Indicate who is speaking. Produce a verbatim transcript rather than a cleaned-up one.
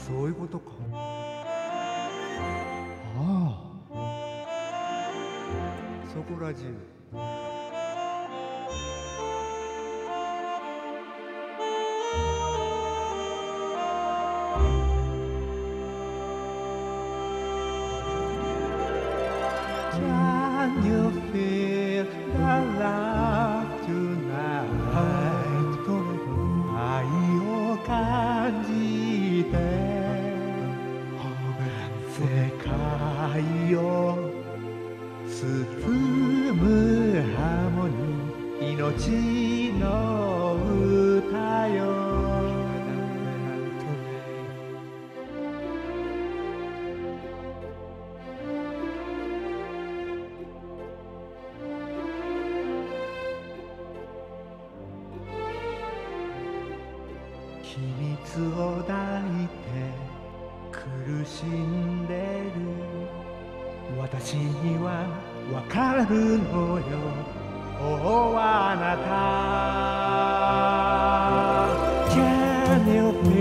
Speaker 1: そういうことか。ああ、そこら中。Can you feel the love tonight? 愛を感じて世界を包むハーモニー、命の歌よ。秘密を抱いて苦しんでる私にはわかるのよ、おおあなた。 Can you feel